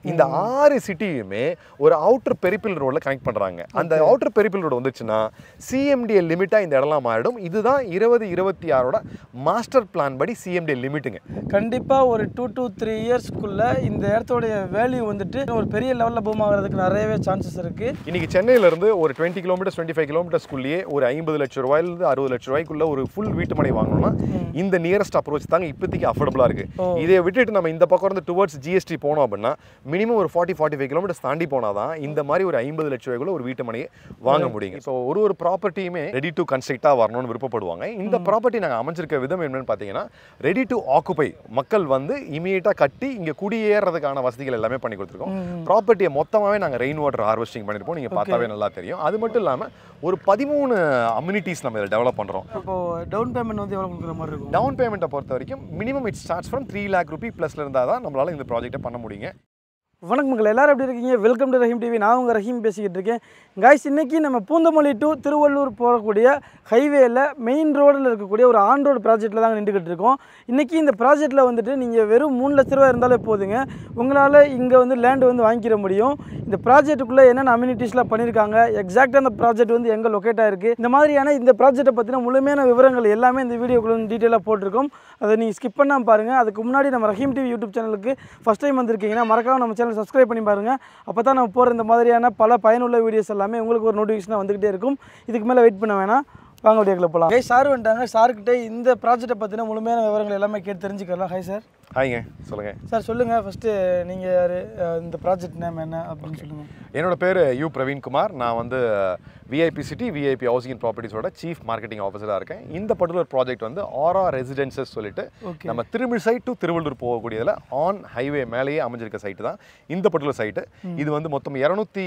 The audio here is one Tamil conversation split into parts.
இந்த 6 சிட்டியுமே ஒரு அவுட்டர் பெரிபிள் ரோட்ல கனெக்ட் பண்றாங்க. அந்த அவுட்டர் பெரிபிள் ரோடு வந்துச்சுன்னா சிஎம்டிஏ லிமிட்டா இந்த இடம்லாம் மாறிடும். இதுதான் 2026ஓட மாஸ்டர் பிளான் படி சிஎம்டிஏ லிமிட்டுங்க. கண்டிப்பா ஒரு 2 to 3 இயர்ஸ்க்குள்ள இந்த இடத்தோட வேல்யூ வந்துட்டு ஒரு பெரிய லெவல்ல பூம் ஆகிறதுக்கு நிறையவே சான்சஸ் இருக்கு. இன்னைக்கு சென்னையில இருந்து ஒரு 20 கிலோமீட்டர்ஸ் 25 கிலோமீட்டர்ஸ்க்குள்ளேயே ஒரு 50 லட்சம் ரூபாயிலிருந்து 60 லட்சம் ரூபாய்க்குள்ள ஒரு ஃபுல் வீட்டு மனை வாங்கணும்னா இந்த நியரஸ்ட் அப்ரோச் தாங்க இப்போதைக்கு அஃபோர்டபுளா இருக்கு. இதை விட்டுட்டு நம்ம இந்த பக்கம் இருந்து டுவர்ட்ஸ் ஜிஎஸ்டி போனோம் அப்படின்னா மினிமம் ஒரு 40-45 கிலோமீட்டர்ஸ் தாண்டி போனாதான் இந்த மாதிரி ஒரு 50 லட்சம் ரூபாய்க்குள்ள ஒரு வீட்டு மனையை வாங்க முடியும். ஸோ ஒரு ப்ராப்பர்ட்டியுமே ரெடி டு கன்ஸ்ட்ரக்டா வரணும்னு விருப்பப்படுவாங்க. இந்த ப்ராப்பர்ட்டி நாங்கள் அமைச்சிருக்க விதம் என்னன்னு பார்த்தீங்கன்னா ரெடி டு ஆக்குபை, மக்கள் வந்து இமீடியட்டா கட்டி இங்க குடியேறதுக்கான வசதிகள் எல்லாமே பண்ணி கொடுத்துருக்கோம். ப்ராப்பர்ட்டியை மொத்தமாவே நாங்கள் ரெயின் வாட்டர் ஹார்வெஸ்டிங் பண்ணிருப்போம். நீங்க பார்த்தாவே நல்லா தெரியும். அது மட்டும் இல்லாம ஒரு 13 அம்யூனிட்டிஸ் நம்ம இதில் டெவலப் பண்றோம். இப்போ டவுன் பேமெண்ட் வந்து எவ்வளவு கொடுக்குற மாதிரி இருக்கும்? டவுன் பேமெண்ட்டை பொறுத்த வரைக்கும் minimum it starts from 3 lakh rupee ப்ளஸ்ல இருந்தால் தான் நம்மளால இந்த ப்ராஜெக்டை பண்ண முடியுங்க. வணக்கம் மக்கள், எல்லாரும் எப்படி இருக்கீங்க? Welcome to Rahim TV. நான் உங்கள் ரஹீம் பேசிக்கிட்டு இருக்கேன். காய்ஸ், இன்றைக்கி நம்ம பூந்தமல்லி டு திருவள்ளூர் போகக்கூடிய ஹைவேயில் மெயின் ரோடில் இருக்கக்கூடிய ஒரு ஆன் ரோடு ப்ராஜெக்ட்டில் தாங்க நின்றுக்கிட்டு இருக்கோம். இன்றைக்கி இந்த ப்ராஜெக்ட்டில் வந்துட்டு நீங்கள் வெறும் 3 லட்ச ரூபா இருந்தாலே போதுங்க, உங்களால் இங்கே வந்து லேண்டு வந்து வாங்கிக்கிற முடியும். இந்த ப்ராஜெக்ட்டுக்குள்ளே என்னென்ன அம்யூனிட்டிஸ்லாம் பண்ணியிருக்காங்க, எக்ஸாக்டாக அந்த ப்ராஜெக்ட் வந்து எங்கே லொக்கேட் ஆகிருக்கு, இந்த மாதிரியான இந்த ப்ராஜெக்ட்டை பற்றின முழுமையான விவரங்கள் எல்லாமே இந்த வீடியோக்குள்ள டீட்டெயிலாக போட்டிருக்கோம். அதை நீங்கள் ஸ்கிப் பண்ணாமல் பாருங்கள். அதுக்கு முன்னாடி நம்ம ரஹீம் டிவி யூடியூப் சேனலுக்கு ஃபஸ்ட் டைம் வந்திருக்கீங்கன்னா மறக்காம நம்ம சேனல் சப்ஸ்கிரைப் பண்ணி பாருங்கள். அப்போ தான் நம்ம போகிற இந்த மாதிரியான பல பயனுள்ள வீடியோஸ் எல்லாமே உங்களுக்கு ஒரு நோட்டிஃபிகேஷனாக வந்துக்கிட்டே இருக்கும். இதுக்கு மேலே வெயிட் பண்ண வேணாம், வாங்க வீடியோக்குள்ள போகலாம். ஹை சார் வந்துட்டாங்க. சார்கிட்ட இந்த ப்ராஜெக்ட்டை பற்றின முழுமையான விவரங்கள் எல்லாமே கேட்டு தெரிஞ்சுக்கலாம். High sir. ஹாய்ங்க, சொல்லுங்கள் சார். சொல்லுங்கள் ஃபஸ்ட்டு நீங்கள் யார், இந்த ப்ராஜெக்ட் நேம் என்ன அப்படின்னு சொல்லுங்கள். என்னோட பேர் யூ பிரவீன்குமார். நான் வந்து VIP city VIP housing and ப்ராப்பர்ட்டிஸோட சீஃப் மார்க்கெட்டிங் ஆஃபீஸராக இருக்கேன். இந்த பர்டிகுலர் ப்ராஜெக்ட் வந்து ஆரா ரெசிடென்சஸ் சொல்லிட்டு நம்ம திருமிழிசை டு திருவள்ளூர் போகக்கூடியதில் ஆன் ஹைவே மேலேயே அமைஞ்சிருக்க சைட்டு தான் இந்த பர்டிகுலர் சைட்டு. இது வந்து மொத்தம்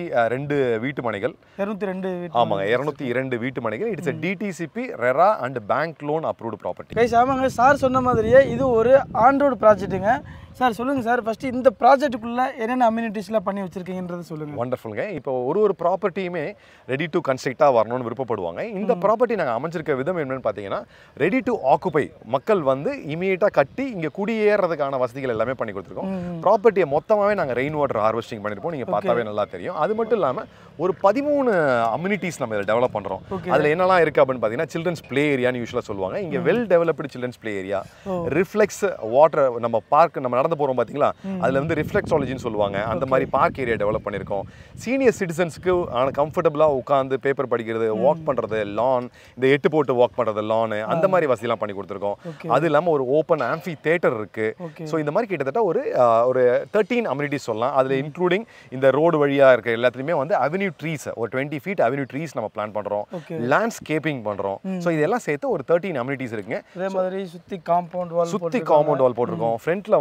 202 வீட்டு மனைகள். 202? ஆமாங்க, 202 வீட்டு மனைகள். It's DTCP RERA and bank loan approved property. Guys, ஆமாங்க, சார் சொன்ன மாதிரியே இது ஒரு ஆன் ரோடு ப்ராஜெக்ட்டுங்க. சார் சொல்லுங்கள் சார், ஃபஸ்ட்டு இந்த ப்ராஜெக்ட்டுக்குள்ளே என்னென்ன அம்யூனிட்டிஸ்லாம் பண்ணி வச்சுருக்கீங்கன்றதை சொல்லுங்கள். வண்டர்ஃபுல்ங்க. இப்போ ஒரு ப்ராப்பர்ட்டியுமே ரெடி டு கன்ஸ்ட்ரக்டாக வரணும்னு விருப்பப்படுவாங்க. இந்த ப்ராப்பர்ட்டி நாங்கள் அமைச்சிருக்க விதம் என்னன்னு பார்த்தீங்கன்னா ரெடி டு ஆக்குபை, மக்கள் வந்து இமீடியட்டாக கட்டி இங்கே குடியேறதுக்கான வசதிகள் எல்லாமே பண்ணி கொடுத்துருக்கோம். ப்ராப்பர்ட்டியை மொத்தமாகவே நாங்கள் ரெயின் வாட்டர் ஹார்வெஸ்டிங் பண்ணியிருப்போம். நீங்கள் பார்த்தாவே நல்லா தெரியும். அது மட்டும் இல்லாமல் ஒரு 13 அம்யூனிட்டிஸ் நம்ம இதில் டெவலப் பண்ணுறோம். அதில் என்னெல்லாம் இருக்குது அப்படின்னு பார்த்தீங்கன்னா சில்ட்ரன்ஸ் ப்ளே ஏரியான்னு யூஸ்வலாக சொல்லுவாங்க. இங்கே well developed children's play area, reflex water, நம்ம பார்க் நம்ம நடந்து போகிறோம் பார்த்தீங்களா, அதில் வந்து ரிஃப்ளெக்ஸாலஜின்னு சொல்லுவாங்க. அந்த மாதிரி பார்க் ஏரியா டெவலப் பண்ணியிருக்கோம். சீனியர் சிட்டிசன்ஸ்க்கு கம்ஃபர்டபுளாக உட்காந்து பேப்பர் படிக்கிறது, வாக் பண்ணுறது, லான், இந்த 8 போட்டு வாக் பண்ணுறது, லானு, அந்த மாதிரி வசதிலாம் பண்ணி கொடுத்துருக்கோம். அது இல்லாமல் ஒரு ஓப்பன் ஆம்பி தியேட்டர் இருக்குது. ஸோ இந்த மாதிரி கிட்டத்தட்ட ஒரு 13 அம்யூனிட்டிஸ் சொல்லலாம். அதில் இன்க்ளூடிங் இந்த ரோடு வழியாக இருக்க எல்லாத்துலேயுமே வந்து அவென்யூ ட்ரீஸ், ஒரு 20 feet அவென்யூ ட்ரீஸ் நம்ம பிளான் பண்ணுறோம். லேண்ட்ஸ்கேப்பிங் பண்ணுறோம். ஸோ இதெல்லாம் சேர்த்து ஒரு 13 அம்யூனிட்டிஸ் இருக்குங்க. அதே மாதிரி சுற்றி காம்பவுண்ட் வால் போட்டிருக்கோம். ஃப்ரண்ட்டில்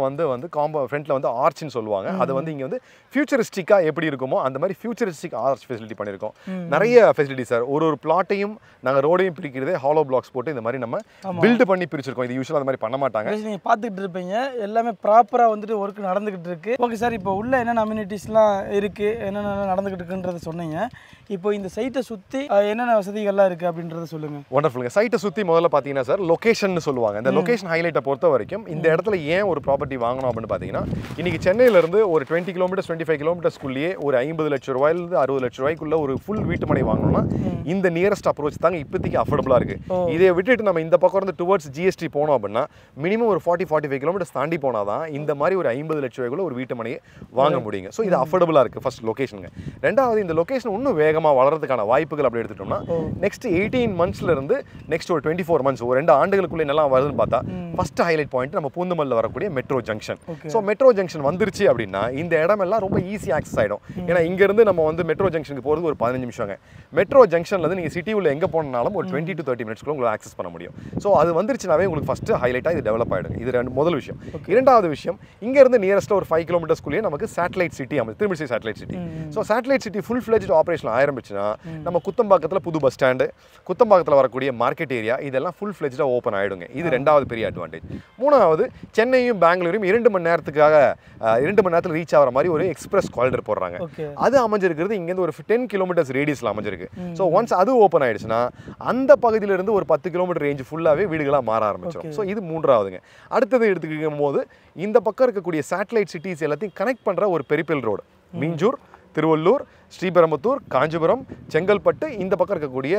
வந்து ஆர்ச்னு சொல்லுவாங்க. அது வந்து இங்கே வந்து ஃபியூச்சரிஸ்டிக்காக எப்படி இருக்குமோ அந்த மாதிரி ஃபியூச்சரிஸ்டிக் ஆர்ச் ஃபெசிலிட்டி பண்ணியிருக்கோம். நிறைய ஃபெசிலிட்டி சார். ஒரு பிளாட்டையும் நாங்கள் ரோடையும் பிரிக்கிறதே ஹாலோ பிளாக்ஸ் போட்டு இந்த மாதிரி நம்ம பில்டு பண்ணி பிரிச்சிருக்கோம். இது யூஸ்வலாக அந்த மாதிரி பண்ண மாட்டாங்க. நீங்கள் பார்த்துக்கிட்டு இருப்பீங்க, எல்லாமே ப்ராப்பராக வந்துட்டு ஒர்க் நடந்துக்கிட்டு இருக்கு. ஓகே சார், இப்போ உள்ள என்னென்ன அம்யூனிட்டிஸ்லாம் இருக்குது, என்னென்ன நடந்துக்கிட்டு இருக்குன்றத சொன்னீங்க. இப்போ இந்த சைட்டை சுற்றி என்னென்ன வசதிகள்லாம் இருக்குது அப்படின்றத சொல்லுங்கள். ஒண்டர்ஃபுல்லுங்க. சைட்டை சுற்றி முதல்ல பார்த்தீங்கன்னா சார் லொகேஷன் சொல்லுவாங்க. இந்த லொகேஷன் ஹைலைட்டை பொறுத்த வரைக்கும் இந்த இடத்துல ஏன் ஒரு ப்ராப்பர்ட்டி வாங்கணும் அப்படின்னு பார்த்தீங்கன்னா இன்னைக்கு சென்னையிலேருந்து ஒரு 20 கிலோமீட்டர்ஸ் 25 கிலோமீட்டர்ஸ்க்குள்ளேயே ஒரு 50 லட்சம் ரூபாயிலிருந்து 60 லட்சம் ரூபாய்க்குள்ள ஒரு ஃபுல் வீட்டு மனை வாங்கணும்னா இந்த நியரஸ்ட் அப்ரோச் தாங்க இப்போதைக்கு அஃபோர்டபுளாக இருக்குது. இதை விட்டுட்டு நம்ம இந்த பக்கம் இருந்து டுவர்ட்ஸ் ஜிஎஸ்டி போனோம் அப்படின்னா மினிமம் ஒரு 40-45 கிலோமீட்டர்ஸ் தாண்டி போனால் தான் இந்த மாதிரி ஒரு 50 லட்சம் ரூபாய்க்குள்ள ஒரு வீட்டு மனையை வாங்க முடியுங்க. ஸோ இது அஃபோர்டபுளாக இருக்குது ஃபர்ஸ்ட் லொகேஷனுங்க. ரெண்டாவது, இந்த லொகேஷன் இன்னும் வேகமாக வளர்றதுக்கான வாய்ப்புகள் அப்படி எடுத்துட்டோம்னா நெக்ஸ்ட் 18 monthsலேருந்து நெக்ஸ்ட் ஒரு 24 months, ஒரு 2 ஆண்டுகளுக்குள்ளே என்னெல்லாம் வருதுன்னு பார்த்தா ஃபர்ஸ்ட் ஹைலைட் பாயிண்ட் நம்ம பூந்தமல்லியில் வரக்கூடிய metro junction. So metro junction வந்துருச்சு அப்படின்னா இந்த இடமெல்லாம் ரொம்ப ஈஸி ஆக்சஸ் ஆகிடும். ஏன்னா இங்கேருந்து நம்ம வந்து மெட்ரோ ஜங்ஷனுக்கு போகிறது ஒரு 15 நிமிஷங்க. மெட்ரோ ஜங்ஷன்லேருந்து நீங்கள் சிட்டி உள்ள எங்கே போனாலும் ஒரு 20 to 30 minutes உங்களுக்கு ஆக்சஸ் பண்ண முடியும். ஸோ அது வந்துருச்சுனாவே உங்களுக்கு ஃபஸ்ட்டு ஹைலைட்டாக இது டெவலப் ஆகிடும். இது முதல் விஷயம். இரண்டாவது விஷயம், இங்கேருந்து நியரஸ்ட்டாக ஒரு 5 kilometersக்குள்ளேயே நமக்கு satellite city Thirumazhisai satellite city. So satellite city full fledged operation ஆரம்பிச்சுன்னா நம்ம குத்தம்பாக்கத்தில் புது பஸ் ஸ்டாண்டு, குத்தம்பாக்கத்தில் வரக்கூடிய மார்க்கெட் ஏரியா, இதெல்லாம் ஃபுல் ஃப்ளெஜ்டாக ஓப்பன் ஆகிடுங்க. இது ரெண்டாவது பெரிய அட்வான்டேஜ். மூணாவது, சென்னையும் பெங்களூரையும் 2 மணி நேரத்துக்காக 2 மணி நேரத்தில் ரீச் ஆகிற மாதிரி ஒரு எக்ஸ்பிரஸ் காரிடர் போடுறாங்க. அது அமைஞ்சிருக்கிறது இங்கேருந்து ஒரு 10 கிலோமீட்டர்ஸ் ரேடியஸில் அமைஞ்சிருக்கு. ஸோ ஒன்ஸ் அது ஓப்பன் ஆயிடுச்சுன்னா அந்த பகுதியிலிருந்து ஒரு 10 கிலோமீட்டர் ரேஞ்ச் ஃபுல்லாகவே வீடுகளாக மாற ஆரம்பிச்சிடும். ஸோ இது 3ஆவதுங்க. அடுத்தது எடுத்துக்கும் போது இந்த பக்கம் இருக்கக்கூடிய சேட்டலைட் சிட்டிஸ் எல்லாத்தையும் கனெக்ட் பண்ணுற ஒரு பெரிஃபெரல் ரோடு மீஞ்சூர், திருவள்ளூர், ஸ்ரீபெரும்புத்தூர், காஞ்சிபுரம், செங்கல்பட்டு, இந்த பக்கம் இருக்கக்கூடிய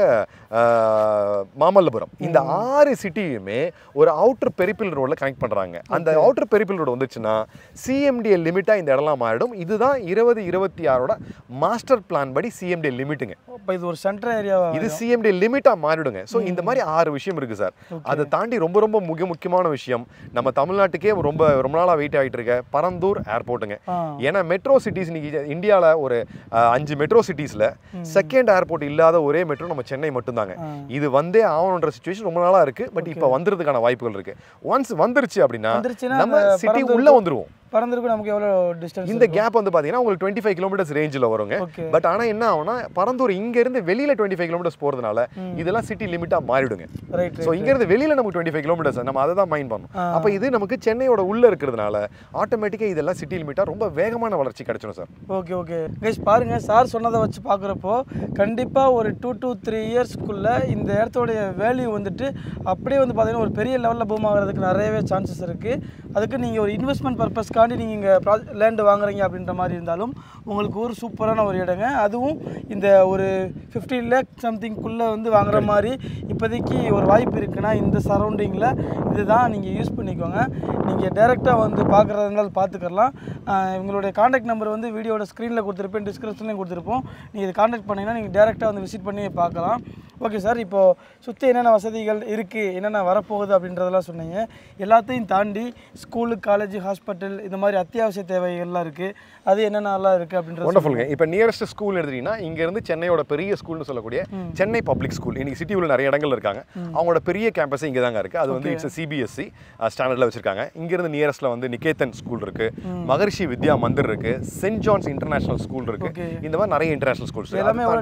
மாமல்லபுரம், இந்த 6 சிட்டியுமே ஒரு அவுட்டர் பெரிஃபெரல் ரோடில் கனெக்ட் பண்ணுறாங்க. அந்த அவுட்டர் பெரிஃபெரல் ரோடு வந்துச்சுன்னா சிஎம்டிஏ லிமிட்டாக இந்த இடம்லாம் மாறிடும். இதுதான் 2026 மாஸ்டர் பிளான் படி சிஎம்டிஏ லிமிட்டுங்க. இது ஒரு சென்ட்ரல் ஏரியா, இது சிஎம்டிஏ லிமிட்டாக மாறிடுங்க. ஸோ இந்த மாதிரி 6 விஷயம் இருக்குது சார். அதை தாண்டி ரொம்ப ரொம்ப முக்கியமான விஷயம், நம்ம தமிழ்நாட்டுக்கே ரொம்ப ரொம்ப நாளாக வெயிட் ஆகிட்டு இருக்க பரந்தூர் ஏர்போர்ட்டுங்க. ஏன்னா மெட்ரோ சிட்டிஸ் இன்னைக்கு இந்தியாவில் ஒரு 5 மெட்ரோ சிட்டிஸ்ல செகண்ட் ஏர்போர்ட் இல்லாத ஒரே மெட்ரோ நம்ம சென்னை மட்டும்தாங்க. இது வந்தே ஆகணுன்ற சிச்சுவேஷன் ரொம்ப நாளா இருக்கு. பட் இப்போ வந்துறதுக்கான வாய்ப்புகள் இருக்கு. ஒன்ஸ் வந்துருச்சு அப்படின்னா நம்ம சிட்டி உள்ள வந்துருவோம். பரந்தூருக்கு நமக்கு எவ்வளோ டிஸ்டன்ஸ்? இந்த கேப் வந்து பார்த்தீங்கன்னா உங்களுக்கு 25 கிலோமீட்டர்ஸ் ரேஞ்சில் வருங்க. பட் ஆனால் என்ன ஆகும்னா பரந்தூர் இங்கேருந்து வெளியில் 25 கிலோமீட்டர்ஸ் போகிறதுனால இதெல்லாம் சிட்டி லிமிட்டாக மாறிடுங்க. ஸோ இங்கேருந்து வெளியில் நமக்கு 25 கிலோமீட்டர்ஸ் நம்ம அதை தான் மைண்ட் பண்ணணும். அப்போ இது நமக்கு சென்னையோட உள்ளே இருக்கிறதுனால ஆட்டோமேட்டிக்காக இதெல்லாம் சிட்டி லிமிட்டாக ரொம்ப வேகமான வளர்ச்சி கிடைச்சிடும் சார். ஓகே ஓகே கைஸ், பாருங்கள் சார் சொன்னதை வச்சு பார்க்குறப்போ கண்டிப்பாக ஒரு 2 to 3 இயர்ஸ்க்குள்ளே இந்த இடத்தோடைய வேல்யூ வந்துட்டு அப்படியே வந்து பார்த்தீங்கன்னா ஒரு பெரிய லெவலில் பூம் ஆகிறதுக்கு நிறையவே சான்சஸ் இருக்குது. அதுக்கு நீங்கள் ஒரு இன்வெஸ்ட்மெண்ட் பர்பஸ் நீங்கள் இங்கே லேண்டு வாங்குறீங்க அப்படின்ற மாதிரி இருந்தாலும் உங்களுக்கு ஒரு சூப்பரான ஒரு இடங்க. அதுவும் இந்த ஒரு 15 lakh சம்திங்குள்ளே வந்து வாங்குற மாதிரி இப்போதைக்கு ஒரு வாய்ப்பு இருக்குன்னா இந்த சரௌண்டிங்கில் இதுதான் நீங்கள் யூஸ் பண்ணிக்கோங்க. நீங்கள் டைரெக்டாக வந்து பார்க்குறதா இருந்தாலும் பார்த்துக்கலாம். இவங்களுடைய காண்டாக்ட் நம்பர் வந்து வீடியோட ஸ்க்ரீனில் கொடுத்துருப்பேன், டிஸ்கிரிப்ஷன்லையும் கொடுத்துருப்போம். நீங்கள் இது காண்டாக்ட் பண்ணிங்கன்னா நீங்கள் டேரெக்டாக வந்து விசிட் பண்ணி பார்க்கலாம். ஓகே சார், இப்போது சுற்றி என்னென்ன வசதிகள் இருக்குது, என்னென்ன வரப்போகுது அப்படின்றதெல்லாம் சொன்னீங்க. எல்லாத்தையும் தாண்டி ஸ்கூலு, காலேஜ், ஹாஸ்பிட்டல் இந்த மாதிரி அத்தியாவசிய தேவைகள்லாம் இருக்குது. அது என்னென்னலாம் இருக்குது அப்படின்றது ஒண்டர்ஃபுல்ங்க. இப்போ நியரஸ்ட் ஸ்கூல் எடுத்துட்டீங்கன்னா இங்கேருந்து சென்னையோட பெரிய ஸ்கூல்னு சொல்லக்கூடிய சென்னை பப்ளிக் ஸ்கூல் இன்னைக்கு சிட்டி உள்ள நிறைய இடங்கள் இருக்காங்க. அவங்களோட பெரிய கேம்பஸ் இங்கே தாங்க இருக்குது. அது வந்து இட்ஸ் சிபிஎஸ்சி ஸ்டாண்டர்டில் வச்சிருக்காங்க. இங்கேருந்து நியரஸ்ட்டில் வந்து நிகேதன் ஸ்கூல் இருக்குது, மகர்ஷி வித்யா மந்திர் இருக்குது, சென்ட் ஜான்ஸ் இன்டர்நேஷனல் ஸ்கூல் இருக்குது. இந்த மாதிரி நிறைய இன்டர்நேஷனல் ஸ்கூல்ஸ்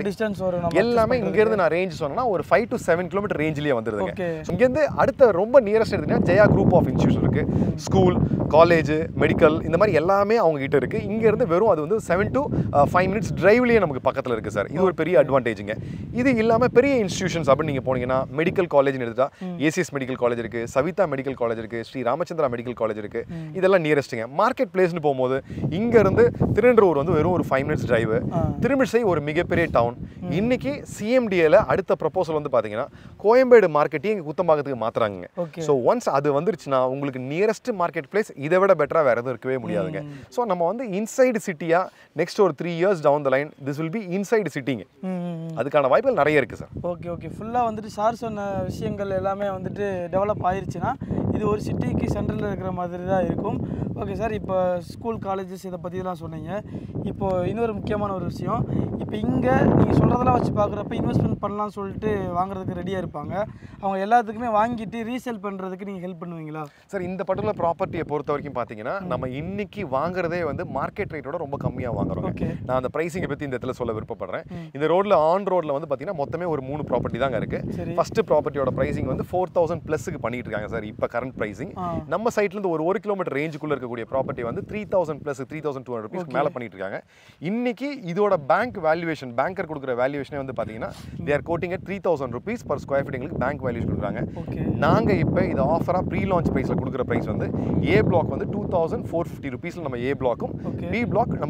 எல்லாமே இங்கேருந்து நான் ரேஞ்ச் சொன்னா ஒரு 5 to 7 கிலோமீட்டர் ரேஞ்சிலேயே வந்துருதுங்க. இங்கேருந்து அடுத்த ரொம்ப நியரஸ்ட் எடுத்தீங்கன்னா ஜெயா குரூப் ஆஃப் இன்ஸ்டியூஷன் இருக்குது. ஸ்கூல், காலேஜ், மெடிக்கல் இந்த மாதிரி எல்லாமே அவங்க கிட்ட இருக்குது. இங்கேருந்து வெறும் அது வந்து 7 to 5 minutes டிரைவ்லேயே நமக்கு பக்கத்தில் இருக்குது சார். இது ஒரு பெரிய அட்வான்டேஜுங்க. இது இல்லாமல் பெரிய இன்ஸ்டியூஷன்ஸ் அப்படின்னு நீங்கள் போனீங்கன்னா மெடிக்கல் காலேஜ்னு எடுத்தா ஏசிஎஸ் மெடிக்கல் காலேஜ் இருக்குது, சவிதா மெடிக்கல் காலேஜ் இருக்குது, ஸ்ரீ ராமச்சந்திரா மெடிக்கல் காலேஜ் இருக்குது. இதெல்லாம் நியரஸ்ட்டுங்க. மார்க்கெட் பிளேஸ்னு போகும்போது இங்கேருந்து திருநெல்வேலூர் வந்து வெறும் ஒரு 5 minutes டிரைவ். திருமிழிசை ஒரு மிகப்பெரிய டவுன். இன்னைக்கு சிஎம்டிஏல அடுத்த ப்ரொபோசல் வந்து பார்த்தீங்கன்னா கோயம்பேடு மார்க்கெட்டையும் இங்கே குத்தம்பாக்கத்துக்கு மாற்றுறாங்க. ஸோ ஒன்ஸ் அது வந்துருச்சுன்னா உங்களுக்கு நியரஸ்ட் மார்க்கெட் பிளேஸ் இதை விட பெட்டராக வேறு எதுவும் இருக்கவே முடியாதுங்க. ஸோ நம்ம வந்து இன்சைடு சிட்டியாக நெக்ஸ்ட் ஒரு 3 years down the line this will be inside சிட்டிங்க. அதுக்கான வாய்ப்புகள் நிறைய இருக்குது சார். ஓகே ஓகே, ஃபுல்லாக வந்துட்டு சார் சொன்ன விஷயங்கள் எல்லாமே வந்துட்டு டெவலப் ஆயிடுச்சுன்னா இது ஒரு சிட்டிக்கு சென்ட்ரலில் இருக்கிற மாதிரி தான் இருக்கும். ஓகே சார், இப்போ ஸ்கூல், காலேஜஸ் இதை பற்றிலாம் சொன்னீங்க. இப்போது இன்னொரு முக்கியமான ஒரு விஷயம், இப்போ இங்கே நீங்கள் சொல்கிறதெல்லாம் வச்சு பார்க்குறப்ப இன்வெஸ்ட்மெண்ட் பண்ணலாம்னு சொல்லிட்டு வாங்குறதுக்கு ரெடியாக இருப்பாங்க. அவங்க எல்லாத்துக்குமே வாங்கிட்டு ரீசேல் பண்ணுறதுக்கு நீங்கள் ஹெல்ப் பண்ணுவீங்களா சார்? இந்த பர்டிகுலர் ப்ராப்பர்ட்டியை பொறுத்த வரைக்கும் பார்த்தீங்கன்னா நம்ம இன்னைக்கு வாங்குறதே வந்து மார்க்கெட் ரேட்டோட ரொம்ப கம்மியாக வாங்குறோம். நான் அந்த ப்ரைஸிங்கை பற்றி இந்த இடத்துல சொல்ல விருப்பப்படுறேன். இந்த ரோட்ல ஆன் ரோட்ல வந்து பார்த்தீங்கன்னா மொத்தமே ஒரு 3 ப்ராப்பர்ட்டி தாங்க இருக்கு. ஃபர்ஸ்ட் ப்ராப்பர்ட்டியோட ப்ரைசிங் வந்து 4000 ப்ளஸ்க்கு பண்ணிட்டு இருக்காங்க சார். இப்போ கரண்ட் ப்ரைசிங் நம்ம சைட்ல இருந்து ஒரு 1 கிலோமீட்டர் ரேஞ்சுக்குள்ள இருக்கக்கூடிய ப்ராப்பர்ட்டி வந்து 3000 ப்ளஸ் 3200 rupees மேலே பண்ணிட்டு இருக்காங்க. இன்னைக்கு இதோட பேங்க் வேல்யூவேஷன், பேங்கர் கொடுக்குற வேல்யூவேஷனே வந்து பார்த்தீங்கன்னா they are quoting at 3000 rupees per square feet எங்களுக்கு பேங்க் வேல்யூஷன் கொடுக்குறாங்க. நாங்க இப்போ இது ஆஃபரா ப்ரீ லான்ச் பிரைஸ்ல கொடுக்குற பிரைஸ் வந்து ஏ பிளாக் வந்து 2450 rupeesல நம்ம ஏ பிளாக்கும், பி பிளாக் நம்ம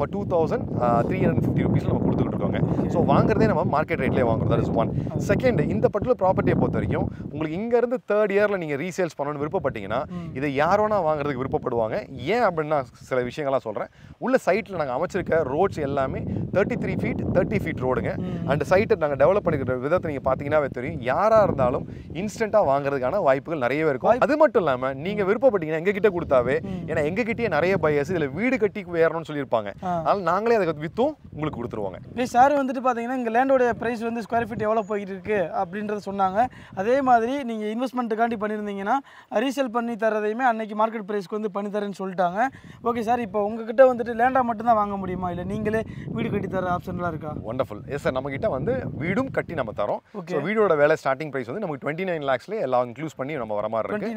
2350 rupeesல நம்ம கொடுத்துட்டு இருக்கோங்க. ஸோ வாங்குறதே நம்ம மார்க்கெட் ரேட்லேயே வாங்குறோம். That is one. செகண்ட், இந்த பர்டிகுலர் ப்ராப்பர்ட்டியை பொறுத்த வரைக்கும் உங்களுக்கு இங்கேருந்து 3rd yearல நீங்கள் ரீசேல்ஸ் பண்ணணும்னு விருப்பப்பட்டீங்கன்னா இதை யாரோனா வாங்குறதுக்கு விருப்பப்படுவாங்க. ஏன் அப்படின்னா சில விஷயங்கள்லாம் சொல்கிறேன். உள்ள சைட்டில் நாங்கள் அமைச்சிருக்க ரோட்ஸ் எல்லாமே 33 feet 30 feet ரோடுங்க. அந்த சைட்டை நாங்கள் டெவலப் பண்ணிக்கிற விதத்தை நீங்கள் பார்த்தீங்கன்னாவே தெரியும். யாராக இருந்தாலும் இன்ஸ்டண்ட்டாக வாங்குறதுக்கான வாய்ப்புகள் நிறையவே இருக்கும். அது மட்டும் இல்லாமல் நீங்கள் விருப்பப்பட்டீங்கன்னா எங்ககிட்ட கொடுத்தாவே, ஏன்னா எங்ககிட்டயே நிறைய பையர்ஸ் இதில் வீடு கட்டி வேறணும்னு சொல்லியிருப்பாங்க. அதனால் நாங்களே அதை விற்றும் உங்களுக்கு கொடுத்துருவாங்க. சார் வந்துட்டு பார்த்தீங்கன்னா இங்கே லேண்டோட ப்ரைஸ் வந்து ஸ்கொயர் ஃபீட் எவ்வளோ போயிட்டு இருக்கு அப்படின்றத சொன்னாங்க. அதே மாதிரி நீங்கள் இன்வெஸ்ட்மெண்ட்டுக்காண்டி பண்ணியிருந்தீங்கன்னா ரீசேல் பண்ணி தரதையுமே அன்னைக்கு மார்க்கெட் ப்ரைஸ்க்கு வந்து பண்ணி தரேன்னு சொல்லிட்டாங்க. ஓகே சார், இப்போ உங்ககிட்ட வந்துட்டு லேண்டாக மட்டும்தான் வாங்க முடியுமா, இல்லை நீங்களே வீடு கட்டி தர ஆப்ஷன்லாம் இருக்கா? வண்டர்ஃபுல். எஸ் சார், நம்மகிட்ட வந்து வீடும் கட்டி நம்ம தரோம். ஸோ வீடோட வேலை ஸ்டார்டிங் ப்ரைஸ் வந்து நமக்கு 29 lakhsலேயே எல்லாம் இன்க்ளூஸ் பண்ணி நம்ம வர மாதிரி இருக்கு.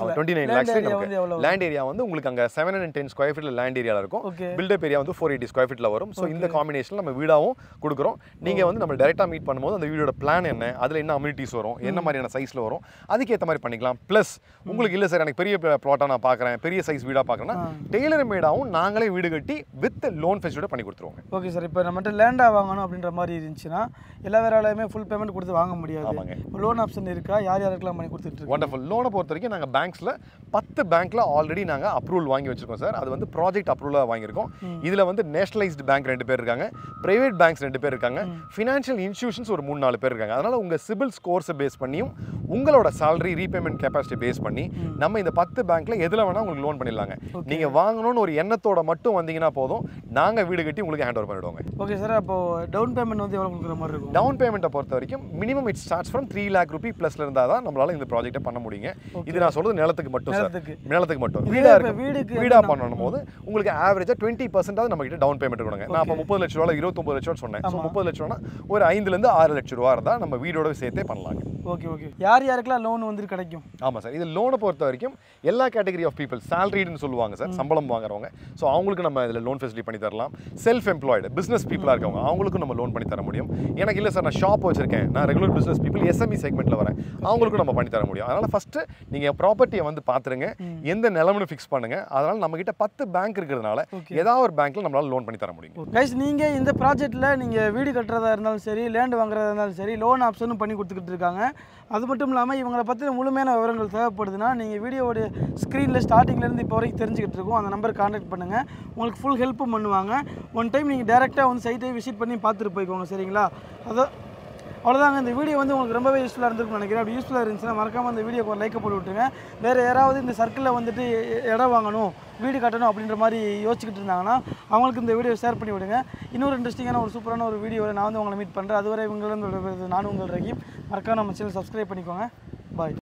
29 lakhs லேண்ட் ஏரியா வந்து உங்களுக்கு அங்கே 710 square feet லேண்ட் ஏரியாவில் இருக்கும். பில்டப் ஏரியா வந்து 480 square feet வரும். ஸோ இந்த காம்பினேஷனில் நம்ம வீடாகவும் கொடுக்குறோம். நீங்கள் வந்து நம்ம டேரெக்டாக மீட் பண்ணும்போது அந்த வீடோட பிளான் என்ன, அதில் என்ன அம்யூனிட்டிஸ் வரும், என்ன மாதிரியான சைஸில் வரும், அதுக்கேற்ற மாதிரி பண்ணிக்கலாம். ப்ளஸ் உங்களுக்கு இல்லை சார் எனக்கு பெரிய ப்ளாட்டாக நான் பார்க்குறேன், பெரிய சைஸ் வீடாக பார்க்குறேன்னா டெய்லர் மேடாகவும் நாங்களே வீடு கட்டி வித் லோன் ஃபெசிலிட்டியோட பண்ணி கொடுத்துருவோங்க. ஓகே சார், இப்போ நம்மகிட்ட லேண்டாக வாங்கணும் அப்படின்ற மாதிரி இருந்துச்சுன்னா எல்லா வேறாலையுமே ஃபுல் பேமெண்ட் கொடுத்து வாங்க முடியாது. லோன் ஆப்ஷன் இருக்கா? யார் யாருக்கெல்லாம் பண்ணி கொடுத்துட்டு? வண்டர்ஃபுல். லோனை பொறுத்த வரைக்கும் நாங்கள் பேங்க்ஸில் 10 பேங்க்கில் ஆல்ரெடி நாங்கள் அப்ரூவல் வாங்கி வச்சிருக்கோம் சார். அது வந்து ப்ராஜெக்ட் அப்ரூவலாக வாங்கியிருக்கோம். இதில் வந்து நேஷனலைஸ்டு பேங்க் 2 பேர் இருக்காங்க, பிரைவேட் பேங்க்ஸ் 2 பேர் இருக்காங்க, ஃபினான்ஷியல் இன்ஸ்டியூஷன்ஸ் ஒரு 3-4 பேர் இருக்காங்க. அதனால் உங்கள் சிபில் ஸ்கோர்ஸை பேஸ் பண்ணியும் உங்களோட சேலரி ரீபேமெண்ட் கெப்பாசிட்டி பேஸ் பண்ணி நம்ம இந்த 10 பேங்க்கில் எதில் வேணால் உங்களுக்கு லோன் பண்ணிடலாங்க. நீங்கள் வாங்கணும்னு ஒரு எண்ணத்தோட மட்டும் வந்தீங்கன்னா போதும், நாங்கள் வீடு கட்டி உங்களுக்கு ஹேண்ட் ஓவர் பண்ணிவிடுவோங்க. ஓகே சார், அப்போ டவுன் பேமெண்ட் வந்து எவ்வளோ கொடுக்குற மாதிரி இருக்கும்? டவுன் பேமெண்ட்டை பொறுத்த வரைக்கும் minimum it starts from 3 lakh rupee ப்ளஸ்ல இருந்தால் தான் நம்மளால இந்த ப்ராஜெக்ட்டை பண்ண முடியுங்க. இது நான் சொல்றது நிலத்துக்கு மட்டும் சார், நிலத்துக்கு மட்டும். வீடாக பண்ணணும் போது உங்களுக்கு ஆவரேஜாக 20% நம்ம கிட்ட டவுன் பேமெண்ட் கொடுங்க. நான் அப்போ 30 லட்ச ரூபா 29 லட்ச ரூபா சொன்னேன். ஸோ 30 லட்ச ரூபா ஒரு 5 to 6 லட்ச ரூபா இருந்தால் நம்ம வீடோட சேர்த்தே பண்ணலாங்க. Okay okay. யார் யாருக்கெல்லாம் லோன் வந்து கிடைக்கும்? ஆமாம் சார், இது லோனை பொறுத்த வரைக்கும் எல்லா கேட்டகரி ஆஃப் பீப்புள், சேலரிடுன்னு சொல்லுவாங்க சார், சம்பளம் வாங்குறவங்க. ஸோ அவங்களுக்கு நம்ம இதில் லோன் ஃபெசிலிட்டி பண்ணி தரலாம். செல்ஃப் எம்ப்ளாய்டு பிஸ்னஸ் பீப்புளாக இருக்கவங்க அவங்களுக்கும் நம்ம லோன் பண்ணி தர முடியும். எனக்கு இல்லை சார் நான் ஷாப் வச்சிருக்கேன், நான் ரெகுலர் பிஸ்னஸ் பீப்புள் எஸ்எம்இ செக்மெண்ட்டில் வரேன், அவங்களுக்கும் நம்ம பண்ணி தர முடியும். அதனால் ஃபஸ்ட்டு நீங்கள் ப்ராப்பர்ட்டியை வந்து பார்த்துருங்க, எந்த நிலம்னு ஃபிக்ஸ் பண்ணுங்கள். அதனால் நம்மகிட்ட 10 பேங்க் இருக்கிறதுனால ஏதாவது ஒரு பேங்க்கில் நம்மளால் லோன் பண்ணி தர முடியும். கைஸ், நீங்கள் இந்த ப்ராஜெக்ட்டில் நீங்கள் வீடு கட்டுறதா இருந்தாலும் சரி, லேண்ட் வாங்குறதா இருந்தாலும் சரி, லோன் ஆப்ஷனும் பண்ணி கொடுத்துக்கிட்டு இருக்காங்க. அது மட்டும் இல்லாமல் இவங்களை பற்றின முழுமையான விவரங்கள் தேவைப்படுதுன்னா நீங்கள் வீடியோவோட ஸ்க்ரீனில் ஸ்டார்டிங்லேருந்து இப்போ வரைக்கும் தெரிஞ்சுக்கிட்டு இருக்கோம், அந்த நம்பர் கான்டாக்ட் பண்ணுங்கள். உங்களுக்கு ஃபுல் ஹெல்ப்பும் பண்ணுவாங்க. ஒன் டைம் நீங்கள் டேரெக்டாக வந்து சைட்டை விசிட் பண்ணி பார்த்துட்டு போய்க்கோங்க, சரிங்களா? அவ்வளோதாங்க. இந்த வீடியோ வந்து உங்களுக்கு ரொம்பவே யூஸ்ஃபுல்லாக இருந்திருக்குன்னு நினைக்கிறேன். அப்படி யூஸ்ஃபுல்லாக இருந்துச்சுன்னா மறக்காமல் அந்த வீடியோக்கு ஒரு லைக்கை போட்டு விட்டுருங்க. வேறு யாராவது இந்த சர்க்கிளில் வந்துட்டு இடம் வாங்கணும், வீடு கட்டணும் அப்படின்ற மாதிரி யோசிச்சுக்கிட்டு இருந்தாங்கன்னா அவங்களுக்கு இந்த வீடியோ ஷேர் பண்ணி விடுங்க. இன்னொரு இன்ட்ரெஸ்டிங்கான ஒரு சூப்பரான ஒரு வீடியோவில் நான் வந்து உங்களை மீட் பண்ணுறேன். அதுவரை உங்களிடம் நானும் உங்கள் ரஹீம். மறக்காம நம்ம சேனல் சப்ஸ்கிரைப் பண்ணிக்கோங்க. பாய்.